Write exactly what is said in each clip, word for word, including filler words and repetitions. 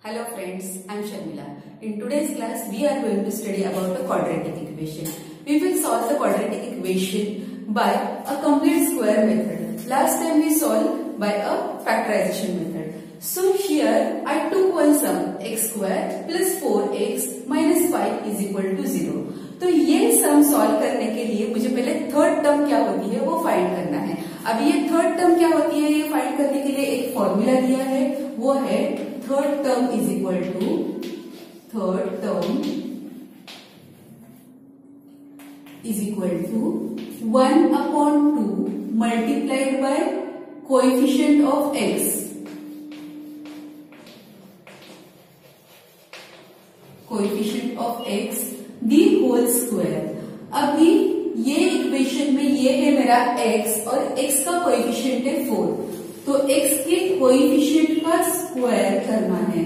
Hello friends, I am Sharmila. In today's class, we are going to study about the quadratic equation. We will solve the quadratic equation by a complete square method. Last time we solved by a factorization method. So here I took one sum, x square plus four x minus five is equal to zero. तो ये sum solve करने के लिए मुझे पहले third term क्या होती है वो फाइंड करना है. अब ये थर्ड टर्म क्या होती है ये फाइंड करने के लिए एक फॉर्मूला दिया है, वो है third term is equal to third term is equal to one upon two multiplied by coefficient of X coefficient of X the whole square. अभी ये इक्वेशन में ये है मेरा x और x का कोएफिशिएंट है फोर, तो x के कोएफिशिएंट का स्क्वायर करना है.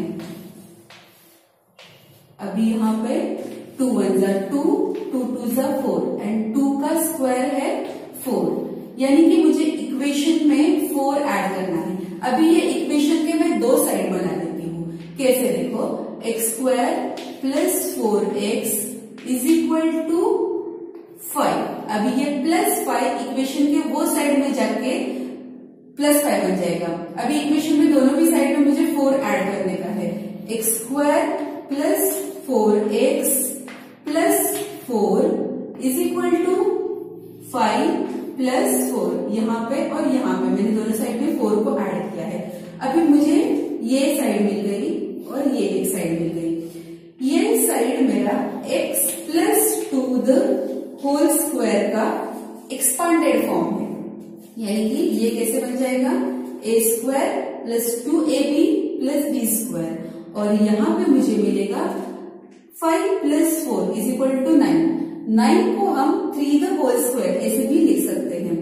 अभी यहाँ पे टू वन जा टू, टू टू जा फोर एंड टू का स्क्वायर है फोर, यानी कि मुझे इक्वेशन में फोर ऐड करना है. अभी ये इक्वेशन के मैं दो साइड बना देती हूँ. कैसे देखो, X square plus four X is equal to five. अभी ये प्लस फाइव इक्वेशन के वो साइड में जाके प्लस फाइव बन जाएगा. अभी इक्वेशन में दोनों भी साइड में मुझे फोर ऐड करने का है. X square plus four X plus four is equal to five plus four. यहाँ पे और यहाँ पे मैंने दोनों साइड में फोर को ऐड किया है. अभी मुझे ये साइड मिल गई और ये एक साइड मिल गई. ये साइड मेरा x plus two the whole square का एक्सपांडेड फॉर्म है, यानी कि ये कैसे बन जाएगा, A square plus two A B plus B square. और यहाँ पे मुझे मिलेगा five plus four is equal to nine. Nine को हम थ्री द होल स्क्वायर ऐसे भी लिख सकते हैं.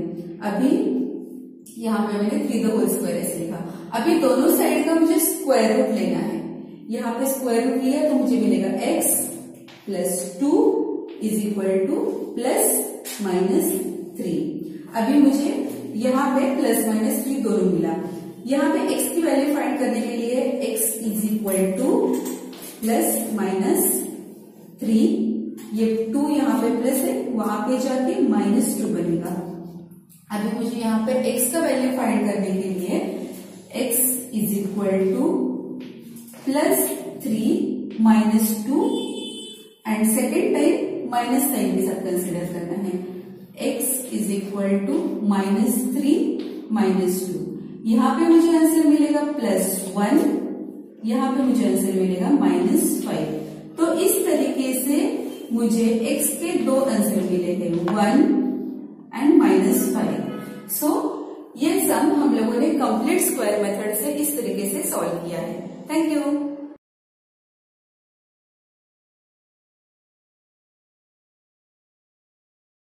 अभी यहाँ पे मैंने थ्री द होल स्क्वायर ऐसे लिखा. अभी दोनों साइड का मुझे स्क्वायर रूट लेना है. यहाँ पे स्क्वायर रूट लिया तो मुझे मिलेगा x plus two is equal to plus minus three. अभी मुझे यहाँ पे प्लस माइनस थ्री दोनों मिला. यहाँ पे x की वैल्यू फाइंड करने के लिए x is equal to plus minus three. ये टू यहाँ पे प्लस है, वहां पे जाके माइनस टू बनेगा. अभी मुझे यहाँ पे x का वैल्यू फाइंड करने के लिए x is equal to plus three minus two and second time minus sign के साथ कंसिडर करना है. x is equal to minus three minus two. यहाँ पे मुझे आंसर मिलेगा प्लस वन, यहाँ पे मुझे आंसर मिलेगा माइनस फाइव. तो इस तरीके से मुझे x के दो आंसर मिले हैं, one and minus five. So ये सम हम लोगों ने कंप्लीट स्क्वायर मेथड से इस तरीके से सॉल्व किया है. Thank you.